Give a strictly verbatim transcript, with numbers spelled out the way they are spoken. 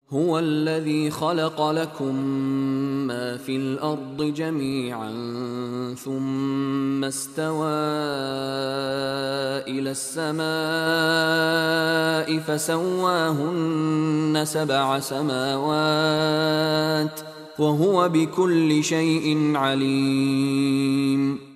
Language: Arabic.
هو الذي خلق لكم ما في الأرض جميعا ثم استوى إلى السماء فسواهن سبع سماوات وهو بكل شيء عليم.